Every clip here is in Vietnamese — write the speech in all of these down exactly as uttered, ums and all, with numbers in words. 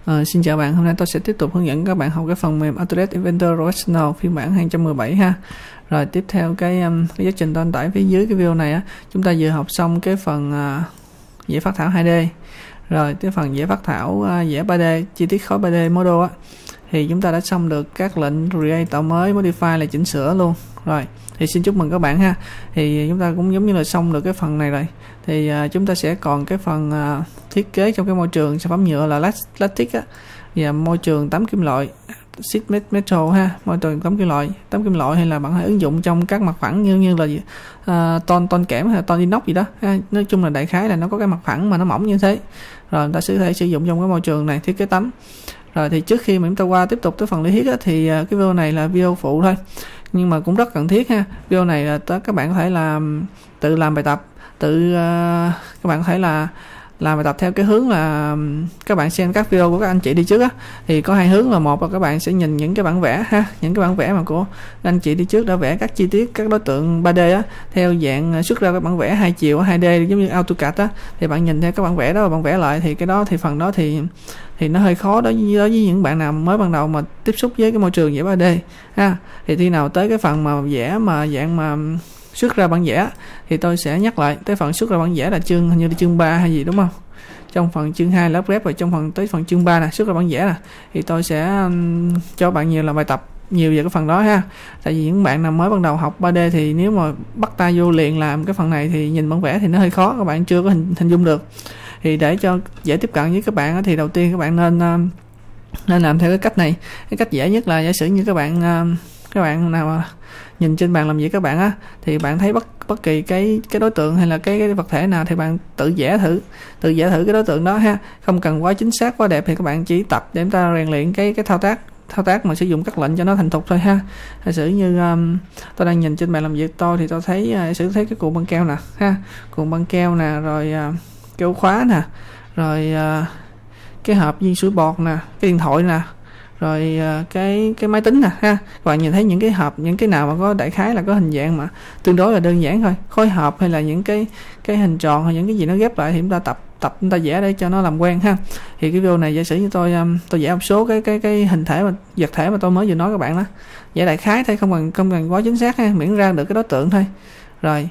À, xin chào bạn, hôm nay tôi sẽ tiếp tục hướng dẫn các bạn học cái phần mềm Autodesk Inventor Professional phiên bản hai chấm mười bảy ha. Rồi tiếp theo cái, um, cái giáo trình tôi tải phía dưới cái video này á, chúng ta vừa học xong cái phần uh, vẽ phác thảo hai D. Rồi cái phần vẽ phác thảo uh, vẽ ba D, chi tiết khối ba D model á, thì chúng ta đã xong được các lệnh create tạo mới, modify là chỉnh sửa luôn. Rồi thì xin chúc mừng các bạn ha. Thì chúng ta cũng giống như là xong được cái phần này rồi. Thì uh, chúng ta sẽ còn cái phần uh, thiết kế trong cái môi trường sản phẩm nhựa là Lattice á, và môi trường tấm kim loại sheet metal ha, môi trường tấm kim loại, tấm kim loại hay là bạn hãy ứng dụng trong các mặt phẳng như như là uh, ton ton kẽm hay là ton inox gì đó ha. Nói chung là đại khái là nó có cái mặt phẳng mà nó mỏng như thế. Rồi chúng ta sẽ thể sử dụng trong cái môi trường này thiết kế tấm. Rồi thì trước khi mà chúng ta qua tiếp tục tới phần lý thuyết á, thì uh, cái video này là video phụ thôi, nhưng mà cũng rất cần thiết ha. Video này là các bạn có thể làm tự làm bài tập, tự uh, các bạn có thể là làm bài tập theo cái hướng là các bạn xem các video của các anh chị đi trước á, thì có hai hướng là một là các bạn sẽ nhìn những cái bản vẽ ha, những cái bản vẽ mà của anh chị đi trước đã vẽ các chi tiết các đối tượng ba D á theo dạng xuất ra các bản vẽ hai chiều hai D giống như AutoCAD á, thì bạn nhìn theo các bản vẽ đó và bạn vẽ lại, thì cái đó thì phần đó thì thì nó hơi khó đối với, đối với những bạn nào mới ban đầu mà tiếp xúc với cái môi trường vẽ ba D ha. Thì khi nào tới cái phần mà vẽ mà dạng mà xuất ra bản vẽ thì tôi sẽ nhắc lại tới phần xuất ra bản vẽ là chương hình như là chương ba hay gì đúng không, trong phần chương hai là rep, rồi trong phần tới phần chương ba nè xuất ra bản vẽ nè, thì tôi sẽ um, cho bạn nhiều làm bài tập nhiều về cái phần đó ha. Tại vì những bạn nào mới ban đầu học ba D thì nếu mà bắt tay vô liền làm cái phần này thì nhìn bản vẽ thì nó hơi khó, các bạn chưa có hình, hình dung được. Thì để cho dễ tiếp cận với các bạn thì đầu tiên các bạn nên um, nên làm theo cái cách này. Cái cách dễ nhất là giả sử như các bạn um, các bạn nào mà nhìn trên bàn làm việc các bạn á, thì bạn thấy bất bất kỳ cái cái đối tượng hay là cái, cái vật thể nào thì bạn tự vẽ thử tự vẽ thử cái đối tượng đó ha, không cần quá chính xác quá đẹp, thì các bạn chỉ tập để chúng ta rèn luyện cái cái thao tác thao tác mà sử dụng các lệnh cho nó thành thục thôi ha. Giả sử như um, tôi đang nhìn trên bàn làm việc tôi thì tôi thấy uh, sử thấy cái cuộn băng keo nè ha, cuộn băng keo nè, rồi uh, keo khóa nè, rồi uh, cái hộp viên sủi bọt nè, cái điện thoại nè, rồi uh, cái cái máy tính nè ha. Các bạn nhìn thấy những cái hộp, những cái nào mà có đại khái là có hình dạng mà tương đối là đơn giản thôi, khối hộp hay là những cái cái hình tròn hay những cái gì nó ghép lại, thì chúng ta tập tập chúng ta vẽ để cho nó làm quen ha. Thì cái video này giả sử như tôi um, tôi vẽ một số cái cái cái hình thể mà vật thể mà tôi mới vừa nói các bạn đó, vẽ đại khái thôi, không cần không cần quá chính xác ha, miễn ra được cái đối tượng thôi. Rồi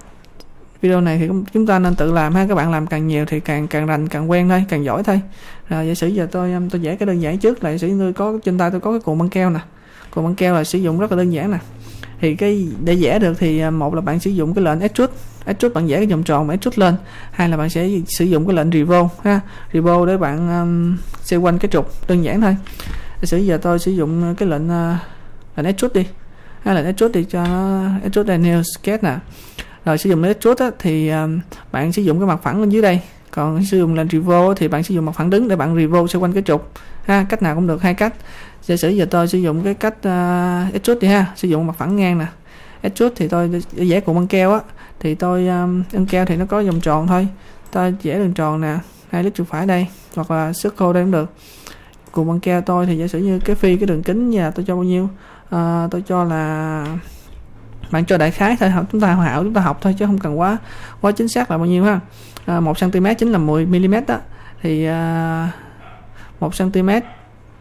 video này thì chúng ta nên tự làm ha, các bạn làm càng nhiều thì càng càng rành càng quen thôi, càng giỏi thôi. Rồi giả sử giờ tôi tôi vẽ cái đơn giản trước là giả sử tôi có trên tay tôi có cái cuộn băng keo nè, cuộn băng keo là sử dụng rất là đơn giản nè. Thì cái để vẽ được thì một là bạn sử dụng cái lệnh extrude, extrude bạn vẽ cái vòng tròn mà extrude lên, hai là bạn sẽ sử dụng cái lệnh revolve ha, revolve để bạn um, xoay quanh cái trục, đơn giản thôi. Giả sử giờ tôi sử dụng cái lệnh uh, lệnh extrude đi, ha, lệnh extrude đi cho nó extrude linear sketch nè. Rồi sử dụng extrude á, thì um, bạn sử dụng cái mặt phẳng lên dưới đây, còn sử dụng lệnh revolve thì bạn sử dụng mặt phẳng đứng để bạn revolve xoay quanh cái trục ha, cách nào cũng được, hai cách. Giả sử giờ tôi sử dụng cái cách uh, extrude đi ha, sử dụng mặt phẳng ngang nè. Extrude thì tôi vẽ cuộn băng keo á, thì tôi um, băng keo thì nó có vòng tròn thôi, tôi vẽ đường tròn nè, hai lít chuột phải đây, hoặc là circle đây cũng được. Cuộn băng keo tôi thì giả sử như cái phi cái đường kính nhà tôi cho bao nhiêu, uh, tôi cho là bạn cho đại khái thôi, chúng ta hảo chúng ta học thôi chứ không cần quá quá chính xác là bao nhiêu ha. À, một xăng ti mét chính là mười mi li mét đó, thì à, một xăng ti mét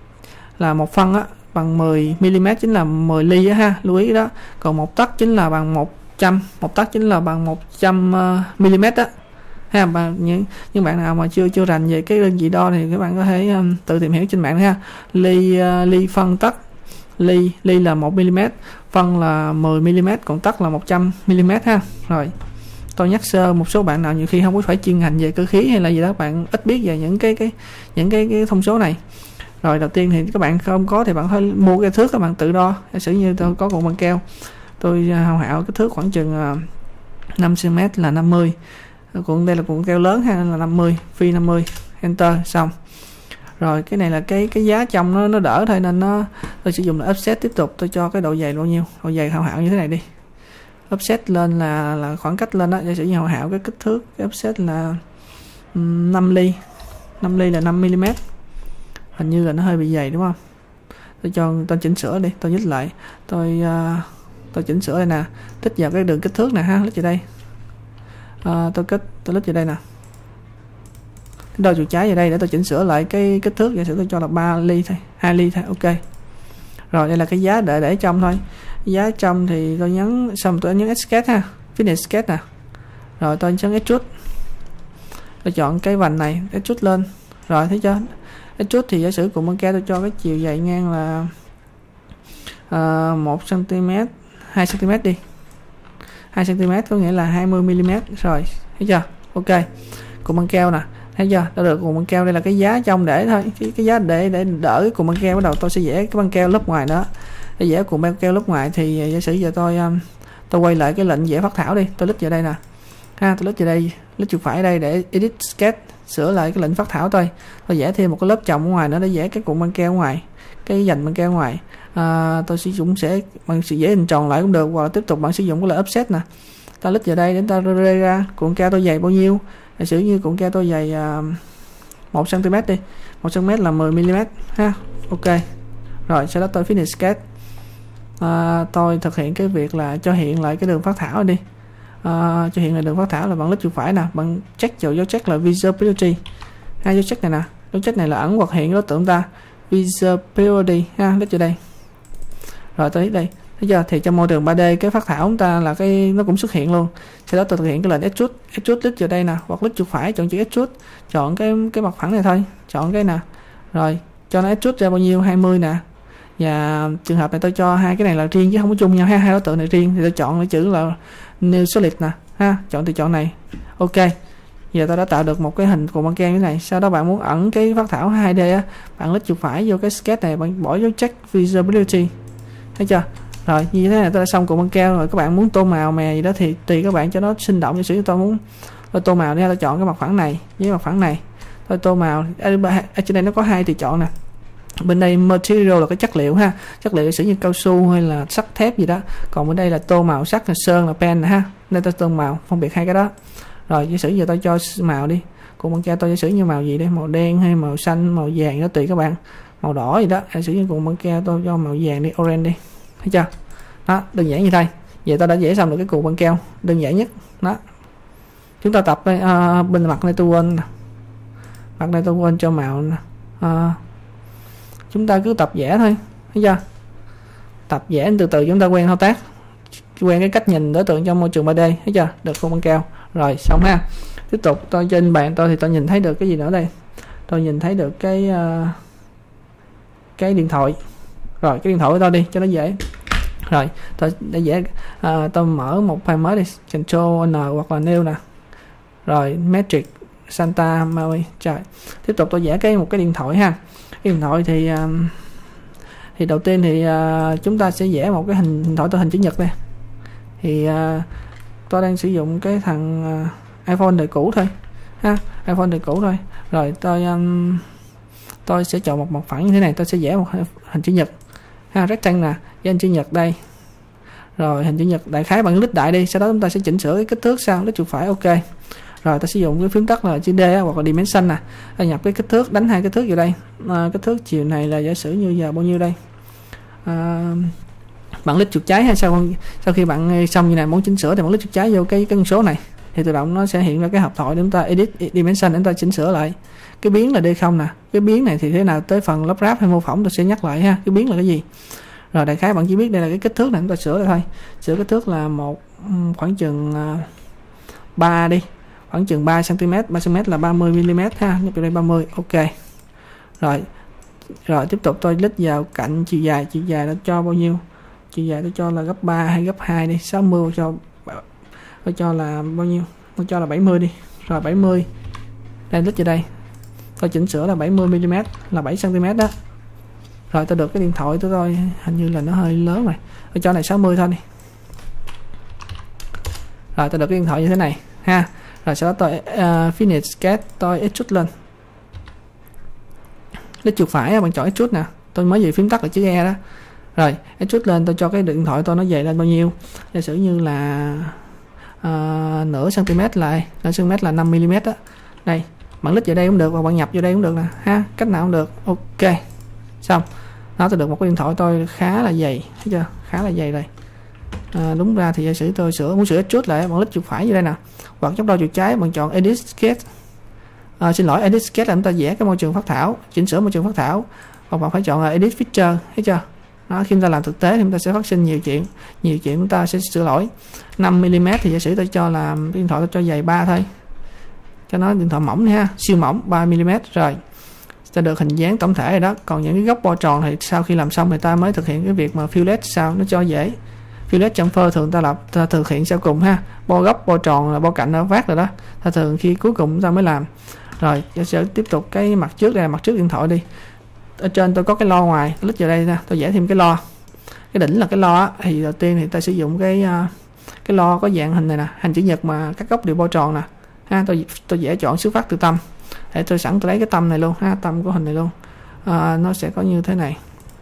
là một phân á, bằng mười mi li mét chính là mười ly á ha, lưu ý đó. Còn một tấc chính là bằng một trăm, một tấc chính là bằng một trăm mi li mét đó ha. Bạn những những bạn nào mà chưa chưa rành về cái đơn vị đo thì các bạn có thể um, tự tìm hiểu trên mạng ha. Ly uh, ly phân tấc, ly ly là một mi li mét, phân là mười mi li mét, còn tấc là một trăm mi li mét ha. Rồi tôi nhắc sơ một số bạn nào nhiều khi không có phải chuyên ngành về cơ khí hay là gì đó, bạn ít biết về những cái cái những cái, cái thông số này. Rồi đầu tiên thì các bạn không có thì bạn phải mua cái thước, các bạn tự đo. Giả sử như tôi có cuộn băng keo, tôi hào hảo cái thước khoảng chừng uh, năm xăng ti mét là năm mươi, cuộn đây là cuộn keo lớn ha, là năm mươi, phi năm mươi, enter xong. Rồi cái này là cái cái giá trong nó nó đỡ thôi, nên nó tôi sử dụng là offset tiếp tục, tôi cho cái độ dày bao nhiêu, độ dày hào hảo như thế này đi. Offset lên là là khoảng cách lên đó, giả sử như hào hảo cái kích thước cái offset là um, năm ly, năm ly là năm mi li mét, hình như là nó hơi bị dày đúng không. Tôi cho tôi chỉnh sửa đi, tôi nhích lại, tôi uh, tôi chỉnh sửa đây nè, tích vào cái đường kích thước này ha, lít vào đây, uh, tôi kích tôi lít vào đây nè, đo chuột trái vào đây để tôi chỉnh sửa lại cái kích thước, giả sử tôi cho là ba ly thôi, hai ly thôi. Ok. Rồi đây là cái giá để để trong thôi. Giá trong thì tôi nhấn xong tôi nhấn Escape ha, Finish Sketch nè. Rồi tôi nhấn Extrude. Tôi chọn cái vành này, Extrude lên. Rồi thấy chưa? Extrude thì giả sử cùng băng keo tôi cho cái chiều dày ngang là uh, một xăng ti mét, hai xăng ti mét đi. hai xăng ti mét có nghĩa là hai mươi mi li mét. Rồi, thấy chưa? Ok. Cùng băng keo nè, thấy chưa? Đã được cùng băng keo, đây là cái giá trong để thôi. Cái, cái giá để để đỡ cái cùng băng keo, bắt đầu tôi sẽ vẽ cái băng keo lớp ngoài nữa. Để vẽ cùng băng keo lớp ngoài thì giả sử giờ tôi um, tôi quay lại cái lệnh vẽ phác thảo đi, tôi click vào đây nè. Ha, tôi click vào đây, click chuột phải đây để edit sketch, sửa lại cái lệnh phác thảo tôi. Tôi vẽ thêm một cái lớp chồng ở ngoài nữa để vẽ cái cuộn băng keo ngoài, cái dành băng keo ngoài. À, tôi sử dụng sẽ bằng sự vẽ hình tròn lại cũng được, hoặc là tiếp tục bạn sử dụng cái lệnh offset nè. Ta click vào đây để ta rê ra cuộn keo tôi dày bao nhiêu. Giả sử như cuộn keo tôi dày uh, một xăng ti mét đi, một xăng ti mét là mười mi li mét ha. Ok. Rồi sau đó tôi finish sketch. À, tôi thực hiện cái việc là cho hiện lại cái đường phác thảo đi. À, cho hiện lại đường phác thảo là bằng click chuột phải nè, bằng check vào dấu check là visibility. Hai dấu check này nè, dấu check này là ẩn hoặc hiện đối tượng ta, visibility ha, click vào đây. Rồi tới đây, thấy chưa? Thì trong môi trường ba D cái phác thảo chúng ta là cái nó cũng xuất hiện luôn. Sau đó tôi thực hiện cái lệnh extrude, extrude click vào đây nè, hoặc click chuột phải chọn chữ extrude, chọn cái cái mặt phẳng này thôi, chọn cái nè. Rồi cho nó extrude ra bao nhiêu, hai mươi nè. Và trường hợp này tôi cho hai cái này là riêng chứ không có chung nhau ha, hai đối tượng này riêng thì tôi chọn cái chữ là new solid nè ha, chọn từ chọn này. Ok. Giờ tôi đã tạo được một cái hình cuộn băng keo như thế này. Sau đó bạn muốn ẩn cái phác thảo hai D á, bạn click chuột phải vô cái sketch này, bạn bỏ dấu check visibility. Thấy chưa? Rồi như thế này tôi đã xong cuộn băng keo rồi. Các bạn muốn tô màu mè gì đó thì tùy các bạn cho nó sinh động. Như sử tôi muốn tôi tô màu đi, tôi chọn cái mặt phẳng này với mặt phẳng này. Tôi tô màu ở trên đây nó có hai tùy chọn nè. Bên đây material là cái chất liệu ha, chất liệu sử như cao su hay là sắt thép gì đó. Còn bên đây là tô màu sắt là sơn là pen ha, nên tôi tô màu phân biệt hai cái đó. Rồi giả sử giờ tôi cho màu đi, cuộn băng keo tôi giả sử như màu gì đây, màu đen hay màu xanh, màu vàng nó tùy các bạn, màu đỏ gì đó. Giả sử như cuộn băng keo tôi cho màu vàng đi, orange đi, thấy chưa? Đó, đơn giản như thế. Vậy tôi đã vẽ xong được cái cuộn băng keo đơn giản nhất. Đó, chúng ta tập đây, à, bên mặt này tôi quên, mặt này tôi quên cho màu nè. À, chúng ta cứ tập vẽ thôi, thấy chưa? Tập vẽ từ từ chúng ta quen thao tác, quen cái cách nhìn đối tượng trong môi trường ba D, thấy chưa? Được cuộn băng keo rồi xong ha. Tiếp tục tôi trên bàn tôi thì tôi nhìn thấy được cái gì nữa đây? Tôi nhìn thấy được cái uh, cái điện thoại. Rồi cái điện thoại của tôi đi cho nó dễ. Rồi tôi để dễ uh, tôi mở một file mới đi, Control N hoặc là New nè. Rồi Matrix Santa Maria. Trời. Tiếp tục tôi vẽ cái một cái điện thoại ha. Cái điện thoại thì uh, thì đầu tiên thì uh, chúng ta sẽ vẽ một cái hình điện thoại tôi hình chữ nhật đây. Thì uh, tôi đang sử dụng cái thằng uh, iPhone đời cũ thôi ha, iPhone đời cũ thôi. Rồi tôi um, tôi sẽ chọn một mặt phẳng như thế này, tôi sẽ vẽ một hình chữ nhật ha, rectangle nè, với hình chữ nhật đây. Rồi hình chữ nhật đại khái bằng click đại đi, sau đó chúng ta sẽ chỉnh sửa cái kích thước sau, click chuột phải ok. Rồi ta sử dụng cái phím tắt là chữ D hoặc là dimension nè, ta nhập cái kích thước, đánh hai kích thước vào đây. À, kích thước chiều này là giả sử như giờ bao nhiêu đây? À, bạn click chuột trái hay sau sau khi bạn xong như này muốn chỉnh sửa thì bạn click chuột trái vô cái cái con số này thì tự động nó sẽ hiện ra cái hộp thoại để chúng ta edit dimension để chúng ta chỉnh sửa lại. Cái biến là D không nè, cái biến này thì thế nào tới phần lắp ráp hay mô phỏng tôi sẽ nhắc lại ha, cái biến là cái gì. Rồi đại khái bạn chỉ biết đây là cái kích thước này, chúng ta sửa lại thôi. Sửa kích thước là một khoảng chừng uh, ba đi, khoảng chừng ba xăng ti mét, ba xăng ti mét là ba mươi mi li mét ha, nhập vào đây ba mươi. Ok. Rồi. Rồi tiếp tục tôi click vào cạnh chiều dài, chiều dài nó cho bao nhiêu? Chiều dài tôi cho là gấp ba hay gấp hai đi, sáu mươi cho tôi cho là bao nhiêu? Tôi cho là bảy mươi đi. Rồi bảy mươi. Đây click vào đây. Tôi chỉnh sửa là bảy mươi mi li mét là bảy xăng ti mét đó. Rồi tôi được cái điện thoại của tôi hình như là nó hơi lớn rồi. Tôi cho này sáu mươi thôi đi. Rồi tôi được cái điện thoại như thế này ha. Rồi sau đó tôi uh, finish sketch, tôi extrude lên. Click chuột phải bằng chọn extrude nè. Tôi mới về phím tắt là chữ E đó. Rồi extrude lên, tôi cho cái điện thoại tôi nó dày lên bao nhiêu? Giả sử như là uh, nửa cm lại, nửa cm là năm mi li mét đó. Đây, bạn click vào đây cũng được hoặc bạn nhập vào đây cũng được nè ha, cách nào cũng được. Ok. Xong. Đó, tôi được một cái điện thoại tôi khá là dày, thấy chưa? Khá là dày rồi. À, đúng ra thì giả sử tôi sửa muốn sửa extrude lại, bạn click chuột phải như đây nè, hoặc chốc đo chuột trái bạn chọn edit sketch. à, xin lỗi, edit sketch là chúng ta vẽ cái môi trường phác thảo, chỉnh sửa môi trường phác thảo, hoặc bạn phải chọn là edit feature, thấy chưa? Đó, khi chúng ta làm thực tế thì chúng ta sẽ phát sinh nhiều chuyện, nhiều chuyện chúng ta sẽ sửa lỗi. năm mi li mét thì giả sử tôi cho là điện thoại tôi cho dày ba thôi, cho nó điện thoại mỏng đi ha, siêu mỏng ba mi li mét rồi ta được hình dáng tổng thể rồi đó. Còn những cái góc bo tròn thì sau khi làm xong thì ta mới thực hiện cái việc mà fillet sao nó cho dễ. Fillet transfer thường ta lập ta thực hiện sau cùng ha, bo góc bo tròn là bo cạnh nó vát rồi đó, ta thường khi cuối cùng ta mới làm. Rồi tôi sẽ tiếp tục cái mặt trước, đây là mặt trước điện thoại đi. Ở trên tôi có cái lo ngoài, tôi lít vào đây nè, tôi vẽ thêm cái lo, cái đỉnh là cái lo á, thì đầu tiên thì ta sử dụng cái cái lo có dạng hình này nè, hình chữ nhật mà các góc đều bo tròn nè ha. Tôi tôi vẽ chọn xuất phát từ tâm, để tôi sẵn tôi lấy cái tâm này luôn ha, tâm của hình này luôn. À, nó sẽ có như thế này.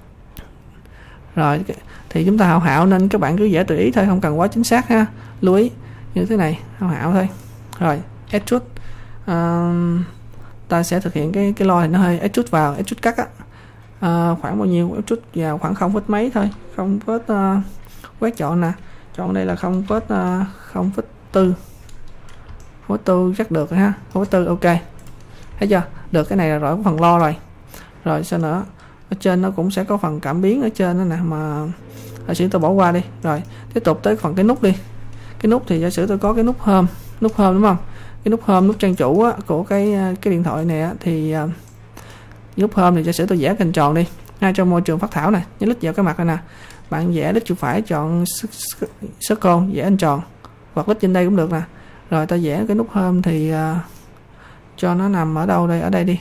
Rồi thì chúng ta hảo hảo nên các bạn cứ vẽ tự ý thôi, không cần quá chính xác ha, lưu ý như thế này, hảo hảo thôi. Rồi extrude, à, ta sẽ thực hiện cái cái lo này nó hơi extrude vào, extrude cắt á, à, khoảng bao nhiêu, extrude vào khoảng không phẩy mấy thôi, không phẩy uh, quét chọn nè, chọn đây là không phẩy uh, không phẩy bốn, không phẩy bốn chắc được rồi ha, không phẩy bốn ok, thấy chưa? Được cái này là rồi phần lo rồi. Rồi sao nữa, ở trên nó cũng sẽ có phần cảm biến ở trên đó nè, mà giả sử tôi bỏ qua đi. Rồi tiếp tục tới phần cái nút đi. Cái nút thì giả sử tôi có cái nút home, nút home đúng không? Cái nút home, nút trang chủ á, của cái cái điện thoại này á, thì uh, nút home thì giả sử tôi vẽ hình tròn đi, ngay trong môi trường phác thảo này, nhấn lít vào cái mặt này nè, bạn vẽ lít chuột phải chọn circle vẽ hình tròn, hoặc lít trên đây cũng được nè. Rồi ta vẽ cái nút home thì uh, cho nó nằm ở đâu đây, ở đây đi.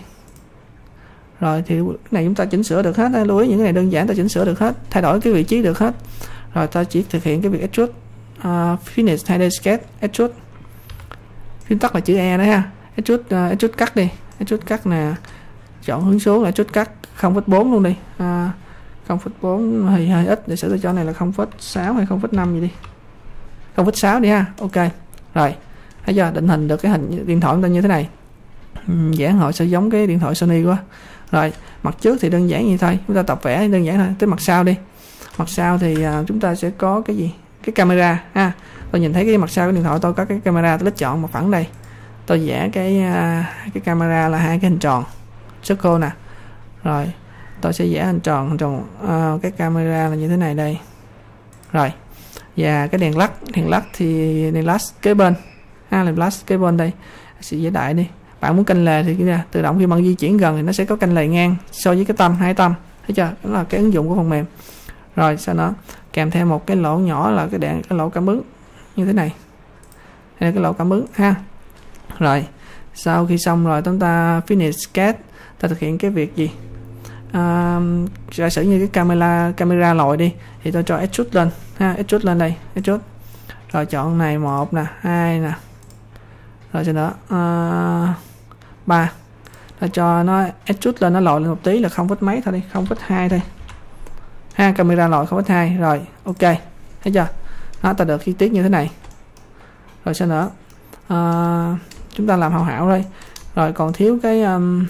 Rồi thì cái này chúng ta chỉnh sửa được hết, lưu ý những cái này đơn giản ta chỉnh sửa được hết, thay đổi cái vị trí được hết. Rồi ta chỉ thực hiện cái việc extrude, uh, finish hai D sketch, extrude, phím tắt là chữ E đấy ha, extrude, uh, extrude cắt đi, extrude cắt nè, chọn hướng xuống là extrude cắt không phẩy bốn luôn đi, uh, không phẩy bốn hơi hơi ít, để sửa tôi cho này là không phẩy sáu hay không phẩy năm gì đi, không phẩy sáu đi ha, ok. Rồi thấy chưa, định hình được cái hình điện thoại chúng ta như thế này. Vẽ họ sẽ giống cái điện thoại Sony quá. Rồi mặt trước thì đơn giản như thôi, chúng ta tập vẽ đơn giản thôi. Tới mặt sau đi, mặt sau thì uh, chúng ta sẽ có cái gì, cái camera ha. Tôi nhìn thấy cái mặt sau của điện thoại tôi có cái camera, tôi lít chọn một phẳng đây, tôi vẽ cái uh, cái camera là hai cái hình tròn circle nè. Rồi tôi sẽ vẽ hình tròn, hình tròn uh, cái camera là như thế này đây. Rồi và cái đèn lắc, đèn lắc thì đèn lắc kế bên ha, đèn lắc kế bên đây sẽ vẽ đại đi. Bạn muốn canh lề thì kia tự động khi bạn di chuyển gần thì nó sẽ có canh lề ngang so với cái tâm, hai tâm, thấy chưa? Đó là cái ứng dụng của phần mềm. Rồi sau đó kèm theo một cái lỗ nhỏ là cái đèn, cái lỗ cảm ứng như thế này, hay là cái lỗ cảm ứng ha. Rồi sau khi xong rồi chúng ta finish sketch, ta thực hiện cái việc gì, à, giả sử như cái camera camera lồi đi thì tôi cho extrude lên ha, extrude lên đây, extrude. Rồi chọn này một nè, hai nè, rồi sau đó uh, ba, ta cho nó extrude lên, nó lồi lên một tí là không phẩy mấy thôi đi, không phẩy hai thôi ha, camera lồi không phẩy hai. Rồi ok, thấy chưa? Nó ta được chi tiết như thế này. Rồi sau nữa uh, chúng ta làm hào hảo thôi. Rồi còn thiếu cái um,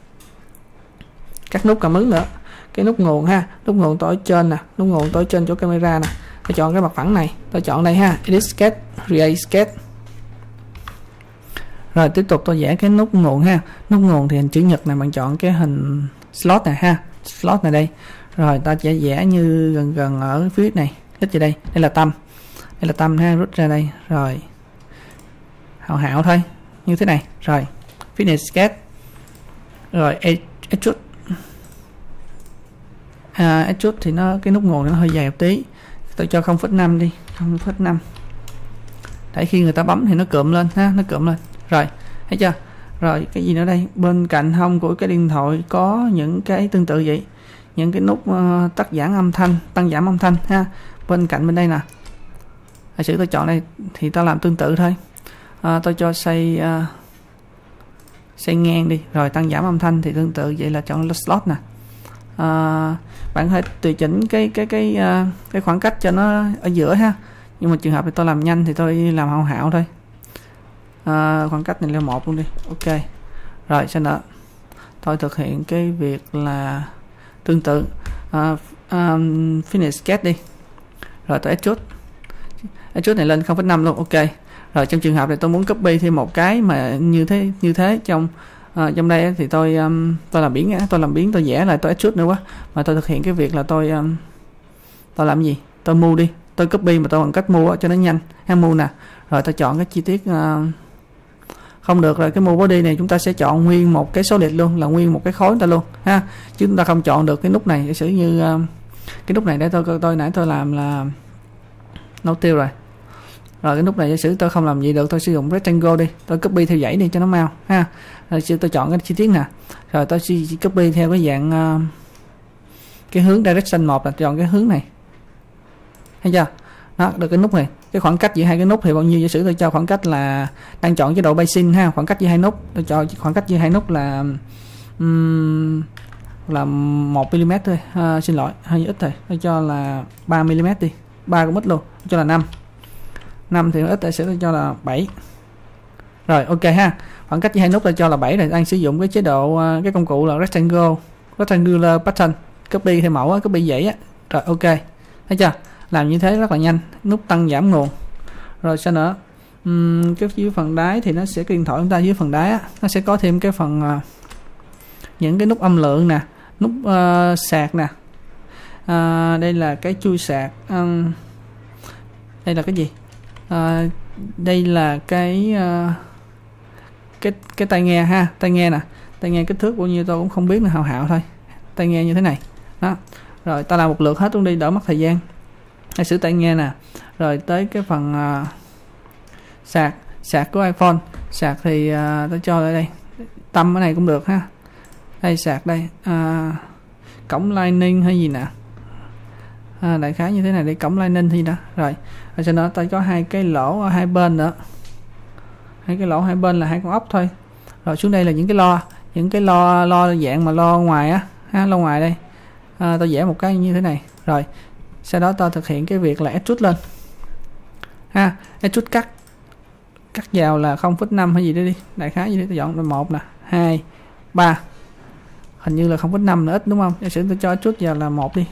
các nút cảm ứng nữa, cái nút nguồn ha, nút nguồn tôi ở trên nè, nút nguồn tôi ở trên chỗ camera nè. Tôi chọn cái mặt phẳng này, tôi chọn đây ha, edit sketch, create sketch. Rồi tiếp tục tôi vẽ cái nút nguồn ha, nút nguồn thì hình chữ nhật này, bạn chọn cái hình slot này ha, slot này đây. Rồi ta sẽ vẽ như gần gần ở phía này, lít vào đây, đây là tâm, đây là tâm ha, rút ra đây. Rồi hảo hảo thôi như thế này. Rồi finish sketch. Rồi extrude, à, extrude thì nó cái nút nguồn nó hơi dài một tí, tôi cho không phẩy năm đi, không phẩy năm, để khi người ta bấm thì nó cụm lên ha, nó cụm lên. Rồi thấy chưa? Rồi cái gì nữa đây, bên cạnh hông của cái điện thoại có những cái tương tự vậy, những cái nút uh, tắt giảm âm thanh, tăng giảm âm thanh ha. Bên cạnh bên đây nè, giả sử tôi chọn đây thì ta làm tương tự thôi. Uh, tôi cho xây uh, xây ngang đi, rồi tăng giảm âm thanh thì tương tự vậy là chọn slot nè. Uh, bạn hãy tùy chỉnh cái cái cái uh, cái khoảng cách cho nó ở giữa ha. Nhưng mà trường hợp thì tôi làm nhanh thì tôi làm hảo hảo thôi. À, khoảng cách này là một luôn đi, ok. Rồi sau đó tôi thực hiện cái việc là tương tự, à, um, finish sketch đi. Rồi tôi extrude, extrude này lên không phẩy năm luôn, ok. Rồi trong trường hợp này tôi muốn copy thêm một cái mà như thế như thế trong à, trong đây thì tôi um, tôi làm biến tôi làm biến tôi vẽ lại tôi extrude nữa quá, mà tôi thực hiện cái việc là tôi um, tôi làm gì, tôi move đi, tôi copy mà tôi bằng cách move cho nó nhanh ha, move nè. Rồi tôi chọn cái chi tiết uh, không được rồi, cái move body này chúng ta sẽ chọn nguyên một cái solid luôn, là nguyên một cái khối ta luôn ha, chứ chúng ta không chọn được cái nút này. Giả sử như uh, cái nút này để tôi tôi nãy tôi làm là nấu tiêu rồi. Rồi cái nút này giả sử tôi không làm gì được, tôi sử dụng rectangle đi, tôi copy theo dãy đi cho nó mau ha. Rồi tôi chọn cái chi tiết nè, rồi tôi chỉ copy theo cái dạng uh, cái hướng direction một là chọn cái hướng này, thấy chưa? Đó, được cái nút này, cái khoảng cách giữa hai cái nút thì bao nhiêu? Giả sử tôi cho khoảng cách là đang chọn chế độ basing ha, khoảng cách giữa hai nút tôi cho khoảng cách giữa hai nút là um, là một mi li mét thôi, à, xin lỗi hơi ít thôi, tôi cho là ba mi li mét đi, ba cũng ít luôn, tôi cho là năm, năm thì ít, tôi sẽ tôi cho là bảy. Rồi ok ha, khoảng cách giữa hai nút tôi cho là bảy rồi, đang sử dụng cái chế độ cái công cụ là rectangle rectangular pattern, copy theo mẫu á, copy dãy á. Rồi ok, thấy chưa? Làm như thế rất là nhanh, nút tăng giảm nguồn. Rồi sao nữa? Uhm, cái dưới phần đáy thì nó sẽ cái điện thoại chúng ta dưới phần đáy á, nó sẽ có thêm cái phần uh, những cái nút âm lượng nè, nút uh, sạc nè. Uh, đây là cái chui sạc. Um, đây là cái gì? Uh, đây là cái uh, cái cái tai nghe ha, tai nghe nè, tai nghe kích thước bao nhiêu tôi cũng không biết, là hào hạo thôi. Tai nghe như thế này. Đó. Rồi ta làm một lượt hết luôn đi, đỡ mất thời gian. Hãy sử tai nghe nè, rồi tới cái phần uh, sạc sạc của iPhone. Sạc thì uh, tôi cho lại đây, tâm cái này cũng được ha. Đây sạc đây, uh, cổng Lightning hay gì nè, à, đại khái như thế này, để cổng Lightning thì đó. Rồi ở trên đó tôi có hai cái lỗ ở hai bên nữa, hai cái lỗ hai bên là hai con ốc thôi. Rồi xuống đây là những cái lo, những cái lo lo dạng mà lo ngoài á ha, lo ngoài đây. À, tôi vẽ một cái như thế này. Rồi sau đó tôi thực hiện cái việc là extrude lên ha, extrude cắt cắt vào là không phẩy năm hay gì đó đi, đại khái như thế. Tôi chọn là một nè, hai, ba, hình như là không phẩy năm là ít đúng không? Giả sử tôi cho extrude vào là một đi,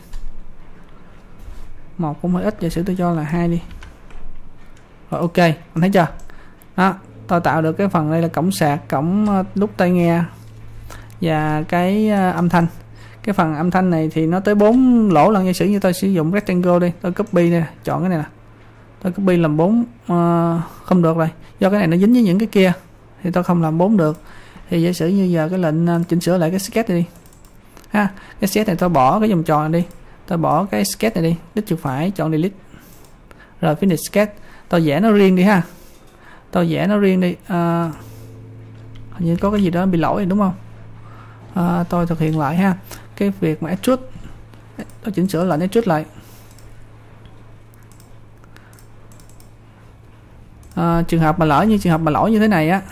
một cũng hơi ít, giả sử tôi cho là hai đi. Rồi ok, anh thấy chưa? Đó, tôi tạo được cái phần đây là cổng sạc, cổng nút tai nghe và cái uh, âm thanh. Cái phần âm thanh này thì nó tới bốn lỗ lần. Giả sử như tôi sử dụng rectangle đi, tôi copy đây, chọn cái này nè, tôi copy làm bốn, uh, không được rồi, do cái này nó dính với những cái kia thì tôi không làm bốn được. Thì giả sử như giờ cái lệnh uh, chỉnh sửa lại cái sketch này đi ha, cái sketch này tôi bỏ cái vòng tròn này đi, tôi bỏ cái sketch này đi, đích chuột phải chọn delete, rồi finish sketch. Tôi vẽ nó riêng đi ha, tôi vẽ nó riêng đi. Uh, hình như có cái gì đó bị lỗi đúng không? Uh, tôi thực hiện lại ha, cái việc mà extrude, tôi chỉnh sửa lại extrude lại. Uh, trường hợp mà lỡ như trường hợp mà lỗi như thế này á,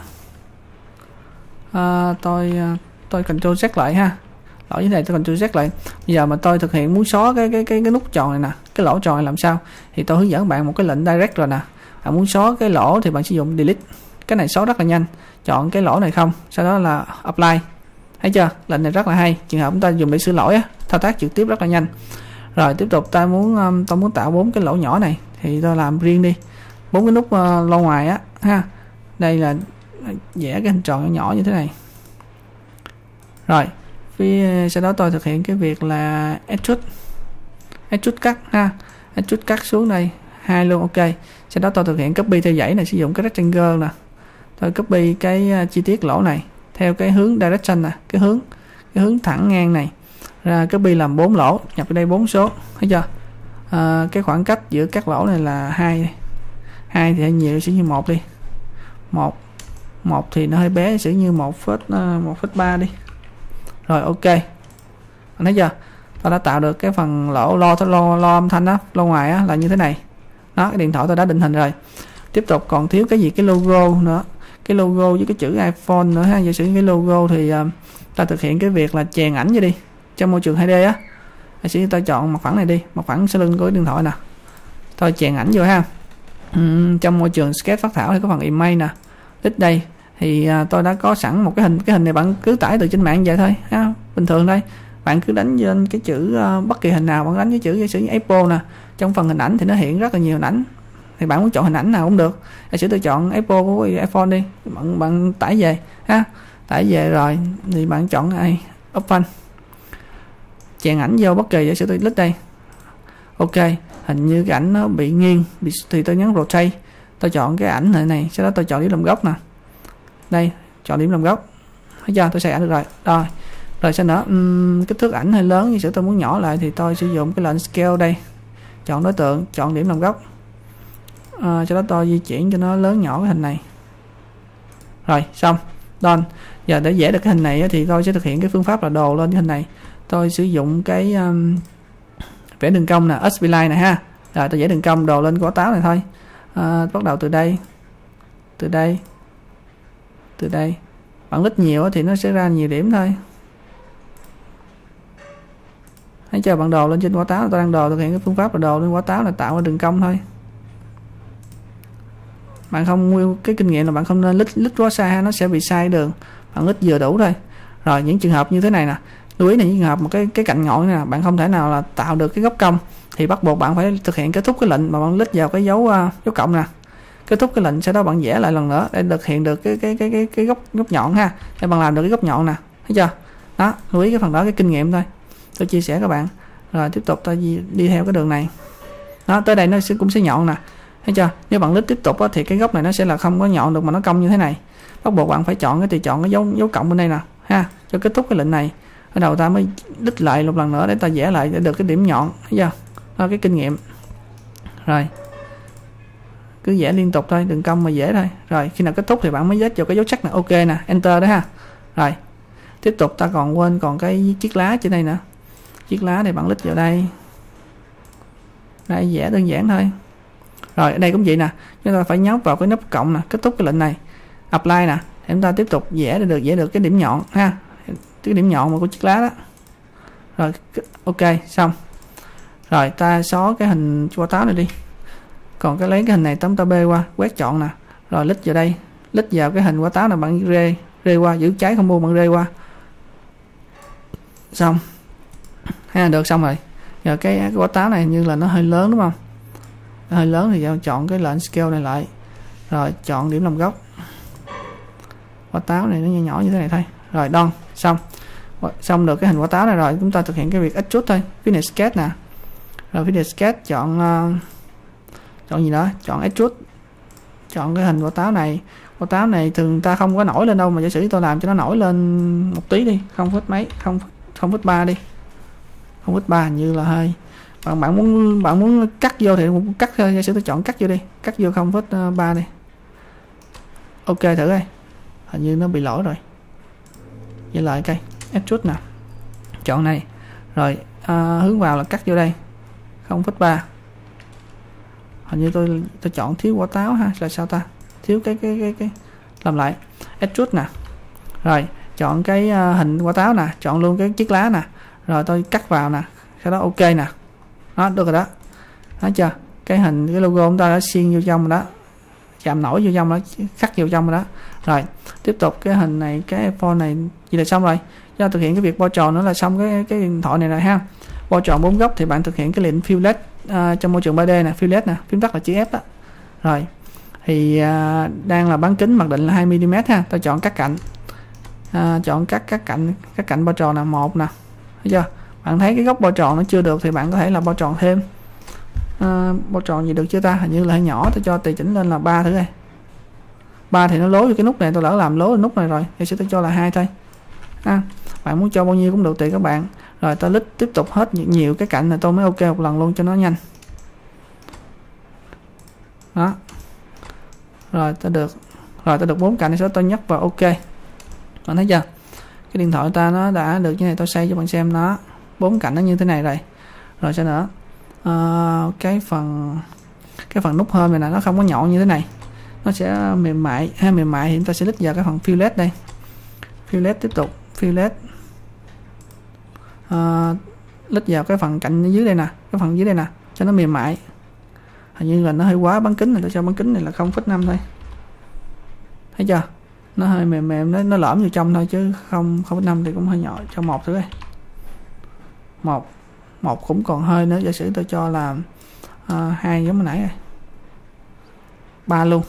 uh, tôi uh, tôi Ctrl Z lại ha, lỗi như thế này tôi Ctrl Z lại. Bây giờ mà tôi thực hiện muốn xóa cái cái cái cái nút tròn này nè, cái lỗ tròn này làm sao? Thì tôi hướng dẫn bạn một cái lệnh direct rồi nè. Bạn muốn xóa cái lỗ thì bạn sử dụng delete, cái này xóa rất là nhanh. Chọn cái lỗ này không, sau đó là apply. Thấy chưa? Lệnh này rất là hay. Trường hợp chúng ta dùng để sửa lỗi á, thao tác trực tiếp rất là nhanh. Rồi tiếp tục ta muốn um, tôi muốn tạo bốn cái lỗ nhỏ này thì tôi làm riêng đi. Bốn cái nút uh, lo ngoài á ha. Đây là vẽ cái hình tròn nhỏ nhỏ như thế này. Rồi, phía sau đó tôi thực hiện cái việc là extrude. Extrude cắt ha. Extrude cắt xuống đây, hai luôn, ok. Sau đó tôi thực hiện copy theo dãy này, sử dụng cái rectangle nè. Tôi copy cái uh, chi tiết lỗ này theo cái hướng direction nè, cái hướng cái hướng thẳng ngang này ra, copy làm bốn lỗ, nhập vào đây bốn số, thấy chưa? À, cái khoảng cách giữa các lỗ này là hai, hai thì hơi nhiều, sử như một đi, một, một thì nó hơi bé, sử như một phẩy một phẩy ba đi. Rồi ok, thấy chưa? Tôi đã tạo được cái phần lỗ lo lo lo âm thanh đó, lo ngoài á, là như thế này. Đó, cái điện thoại tôi đã định hình rồi. Tiếp tục còn thiếu cái gì, cái logo nữa, cái logo với cái chữ iPhone nữa ha. Giả sử cái logo thì uh, ta thực hiện cái việc là chèn ảnh vô đi trong môi trường hai D á. Giả sử ta chọn mặt phẳng này đi, mặt phẳng sau lưng của cái điện thoại nè, tôi chèn ảnh vô ha. Uhm, trong môi trường sketch phát thảo thì có phần image nè, tích đây thì uh, tôi đã có sẵn một cái hình. Cái hình này bạn cứ tải từ trên mạng vậy thôi ha, bình thường đây. Bạn cứ đánh lên cái chữ uh, bất kỳ hình nào, bạn đánh cái chữ giả sử như Apple nè, trong phần hình ảnh thì nó hiện rất là nhiều hình ảnh thì bạn muốn chọn hình ảnh nào cũng được. Giả sử tôi chọn Apple của iPhone đi, bạn bạn tải về ha, tải về rồi thì bạn chọn ai Open, chèn ảnh vô bất kỳ. Giả sử tôi click đây, ok, hình như cái ảnh nó bị nghiêng bị, thì tôi nhấn rotate, tôi chọn cái ảnh này này, sau đó tôi chọn điểm làm góc nè, đây chọn điểm làm góc, thấy chưa, tôi xây ảnh được rồi. Rồi rồi sau nữa um, kích thước ảnh hơi lớn, như sử tôi muốn nhỏ lại thì tôi sử dụng cái lệnh scale đây, chọn đối tượng, chọn điểm làm góc, à, sau đó tôi di chuyển cho nó lớn nhỏ cái hình này. Rồi xong, done. Giờ để vẽ được cái hình này thì tôi sẽ thực hiện cái phương pháp là đồ lên cái hình này. Tôi sử dụng cái um, vẽ đường cong nè, spline này ha. Rồi tôi vẽ đường cong đồ lên quả táo này thôi. À, bắt đầu từ đây, từ đây, từ đây. Bạn lít nhiều thì nó sẽ ra nhiều điểm thôi. Hãy chờ bạn đồ lên trên quả táo, tôi đang đồ thực hiện cái phương pháp là đồ lên quả táo là tạo ra đường cong thôi. Bạn không cái kinh nghiệm là bạn không nên lít lít quá xa, nó sẽ bị sai đường. Bạn lít vừa đủ thôi. Rồi những trường hợp như thế này nè, lưu ý là những trường hợp một cái cái cạnh ngọn này nè, bạn không thể nào là tạo được cái góc cong thì bắt buộc bạn phải thực hiện kết thúc cái lệnh mà bạn lít vào cái dấu uh, dấu cộng nè, kết thúc cái lệnh, sau đó bạn vẽ lại lần nữa để thực hiện được cái cái cái cái cái góc góc nhọn ha, để bạn làm được cái góc nhọn nè, thấy chưa? Đó, lưu ý cái phần đó, cái kinh nghiệm thôi tôi chia sẻ các bạn. Rồi tiếp tục tôi đi, đi theo cái đường này, đó tới đây nó sẽ cũng sẽ nhọn nè, thấy chưa? Nếu bạn lít tiếp tục á, thì cái góc này nó sẽ là không có nhọn được mà nó cong như thế này, bắt buộc bạn phải chọn cái thì chọn cái dấu dấu cộng bên đây nè ha, cho kết thúc cái lệnh này. Ở đầu ta mới lít lại một lần nữa để ta vẽ lại để được cái điểm nhọn, thấy chưa? Đó, cái kinh nghiệm. Rồi cứ vẽ liên tục thôi, đừng cong mà dễ thôi. Rồi khi nào kết thúc thì bạn mới dết vào cái dấu sắc này, ok nè, enter đó ha. Rồi tiếp tục ta còn quên còn cái chiếc lá trên đây nữa, chiếc lá này bạn lít vào đây, đây vẽ đơn giản thôi. Rồi ở đây cũng vậy nè, chúng ta phải nhấn vào cái nút cộng nè, kết thúc cái lệnh này, apply nè, để chúng ta tiếp tục vẽ để được vẽ được cái điểm nhọn ha, cái điểm nhọn mà của chiếc lá đó. Rồi ok xong. Rồi ta xóa cái hình quả táo này đi, còn cái lấy cái hình này tấm ta b qua, quét chọn nè, rồi lít vào đây, lít vào cái hình quả táo này bạn rê rê qua, giữ trái không buông bạn rê qua, xong ha, được xong rồi. Giờ cái, cái quả táo này như là nó hơi lớn đúng không, nó hơi lớn thì chọn cái lệnh scale này lại, rồi chọn điểm làm góc, quả táo này nó nhỏ nhỏ như thế này thôi. Rồi done, xong xong được cái hình quả táo này rồi, chúng ta thực hiện cái việc extrude thôi, finish sketch nè, rồi finish sketch chọn uh, chọn gì đó, chọn extrude, chọn cái hình quả táo này. Quả táo này thường ta không có nổi lên đâu, mà giả sử tôi làm cho nó nổi lên một tí đi, không phút mấy, không không phút ba đi, không phút ba hình như là hơi, bạn bạn muốn bạn muốn cắt vô thì cắt thôi, giả sử tôi chọn cắt vô đi, cắt vô không phút ba đi, ok thử coi, hình như nó bị lỗi rồi. Vậy lại cây extrude nè, chọn này, rồi à, hướng vào là cắt vô đây không phút ba, hình như tôi tôi chọn thiếu quả táo ha, là sao ta, thiếu cái cái cái cái làm lại extrude nè, rồi chọn cái uh, hình quả táo nè, chọn luôn cái chiếc lá nè, rồi tôi cắt vào nè, sau đó ok nè, đó được rồi đó, thấy chưa? Cái hình cái logo chúng ta đã xuyên vô trong rồi đó, chạm nổi vô trong đó, khắc vô trong rồi đó. Rồi tiếp tục cái hình này, cái iPhone này gì là xong rồi, do thực hiện cái việc bo tròn nữa là xong cái cái điện thoại này rồi ha. Bo tròn bốn góc thì bạn thực hiện cái lệnh fillet uh, trong môi trường ba D nè, fillet nè, phím tắt là chữ F đó. Rồi thì uh, đang là bán kính mặc định là hai mi li mét ha, tôi chọn cắt cạnh, uh, chọn cắt các cạnh các cạnh bo tròn là một nè, thấy chưa? Bạn thấy cái góc bo tròn nó chưa được thì bạn có thể là bo tròn thêm. Uh, bo tròn gì được chưa ta, hình như là hơi nhỏ, tôi cho tùy chỉnh lên là ba thử coi. Ba thì nó lố vô cái nút này, tôi lỡ làm lố nút này rồi thì sẽ tôi cho là hai thôi. À, bạn muốn cho bao nhiêu cũng được tùy các bạn. Rồi tôi lít tiếp tục hết nhiều, nhiều cái cạnh này tôi mới ok một lần luôn cho nó nhanh. Đó. Rồi tôi được rồi tôi được bốn cạnh, sau đó tôi nhấp vào ok. Bạn thấy chưa? Cái điện thoại ta nó đã được như này, tôi xây cho bạn xem nó. Bốn cạnh nó như thế này rồi. Rồi sao nữa? À, cái phần cái phần nút home này là nó không có nhọn như thế này. Nó sẽ mềm mại, ha mềm mại thì chúng ta sẽ lít vào cái phần fillet đây. Fillet tiếp tục, fillet. À, lít vào cái phần cạnh dưới đây nè, cái phần dưới đây nè, cho nó mềm mại. Hình như là nó hơi quá bán kính này, tôi cho bán kính này là không phẩy năm thôi. Thấy chưa? Nó hơi mềm mềm, nó nó lõm vô trong thôi chứ không không phẩy năm thì cũng hơi nhỏ, cho một thử coi. Một, một cũng còn hơi nữa, giả sử tôi cho là uh, hai giống hồi nãy rồi. ba luôn,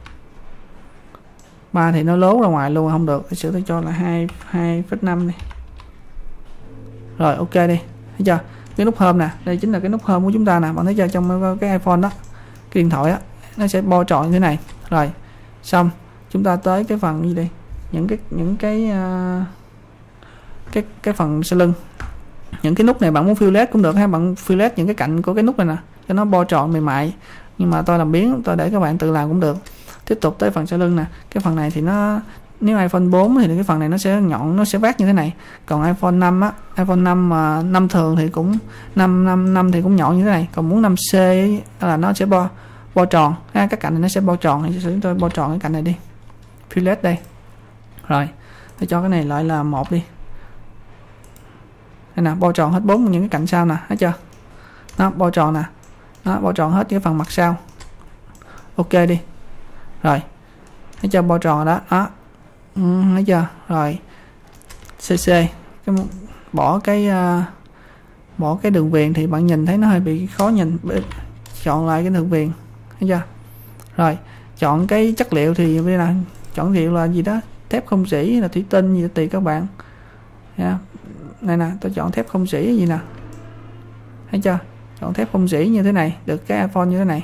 ba thì nó lố ra ngoài luôn không được, sửa tôi cho là hai hai phẩy năm đi. Rồi ok đi, thấy chưa? Cái nút home nè, đây chính là cái nút home của chúng ta nè, bạn thấy chưa? Trong cái iPhone đó, cái điện thoại á, nó sẽ bo tròn như thế này. Rồi xong chúng ta tới cái phần gì đây, những cái những cái uh, cái cái phần sau lưng. Những cái nút này bạn muốn fillet cũng được ha, bạn fillet những cái cạnh của cái nút này nè cho nó bo tròn mềm mại, nhưng mà tôi làm biến, tôi để các bạn tự làm cũng được. Tiếp tục tới phần sau lưng nè, cái phần này thì nó, nếu iPhone bốn thì cái phần này nó sẽ nhọn, nó sẽ vát như thế này, còn iPhone năm á, iPhone năm mà năm thường thì cũng năm năm năm thì cũng nhọn như thế này, còn muốn năm C là nó sẽ bo bo tròn ha, các cạnh này nó sẽ bo tròn, thì chúng tôi bo tròn cái cạnh này đi, fillet đây. Rồi tôi cho cái này lại là một đi, đây nè, bo tròn hết bốn những cái cạnh sau nè, thấy chưa? Nó bo tròn nè, nó bo tròn hết cái phần mặt sau. Ok đi. Rồi thấy chưa, bo tròn đó đó, ừ, thấy chưa? Rồi cc cái bỏ cái uh, bỏ cái đường viền thì bạn nhìn thấy nó hơi bị khó nhìn, chọn lại cái đường viền, thấy chưa? Rồi chọn cái chất liệu thì bây giờ chọn liệu là gì đó, thép không rỉ là thủy tinh gì đó, tùy các bạn. Yeah. Này nè, tôi chọn thép không rỉ gì nè, thấy chưa? Chọn thép không rỉ như thế này, được cái iPhone như thế này.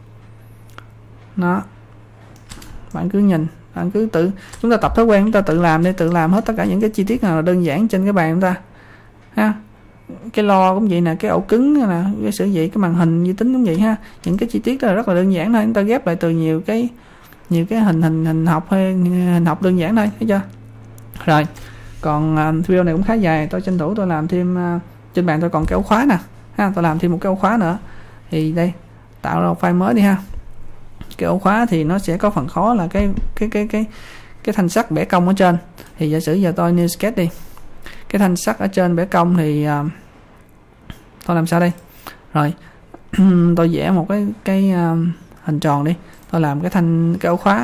Nó bạn cứ nhìn, bạn cứ tự, chúng ta tập thói quen, chúng ta tự làm đi, tự làm hết tất cả những cái chi tiết nào là đơn giản trên cái bàn chúng ta ha. Cái lo cũng vậy nè, cái ổ cứng nè, cái sử dụng cái màn hình vi tính cũng vậy ha, những cái chi tiết đó là rất là đơn giản thôi, chúng ta ghép lại từ nhiều cái nhiều cái hình hình hình học hay hình học đơn giản thôi, thấy chưa? Rồi còn uh, video này cũng khá dài, tôi tranh thủ tôi làm thêm uh, trên bàn tôi còn cái ổ khóa nè ha, tôi làm thêm một cái ổ khóa nữa, thì đây tạo ra một file mới đi ha. Cái ổ khóa thì nó sẽ có phần khó là cái cái cái cái cái thanh sắt bẻ cong ở trên, thì giả sử giờ tôi new sketch đi, cái thanh sắt ở trên bẻ cong thì uh, tôi làm sao đây? Rồi tôi vẽ một cái cái uh, hình tròn đi, tôi làm cái thanh cái ổ khóa.